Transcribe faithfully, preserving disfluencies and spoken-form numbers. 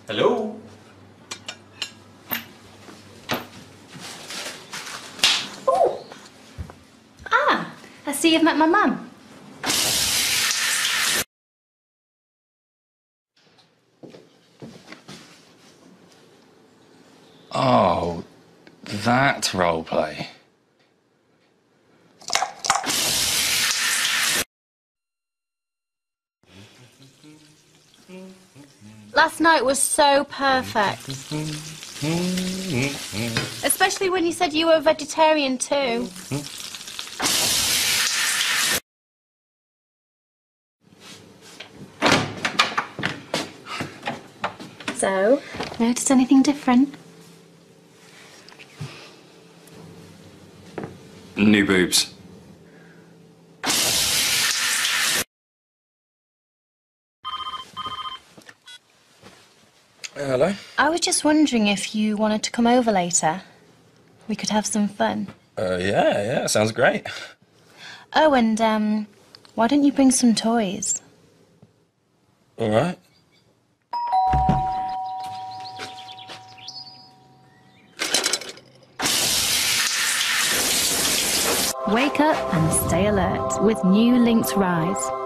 Hello? Oh! Ah, I see you've met my mum. Oh, that roleplay. Last night was so perfect. Especially when you said you were a vegetarian too. So, noticed anything different? New boobs. Hello? I was just wondering if you wanted to come over later. We could have some fun. Uh, yeah, yeah, sounds great. Oh, and, um, why don't you bring some toys? All right. Wake up and stay alert with new Link's Rise.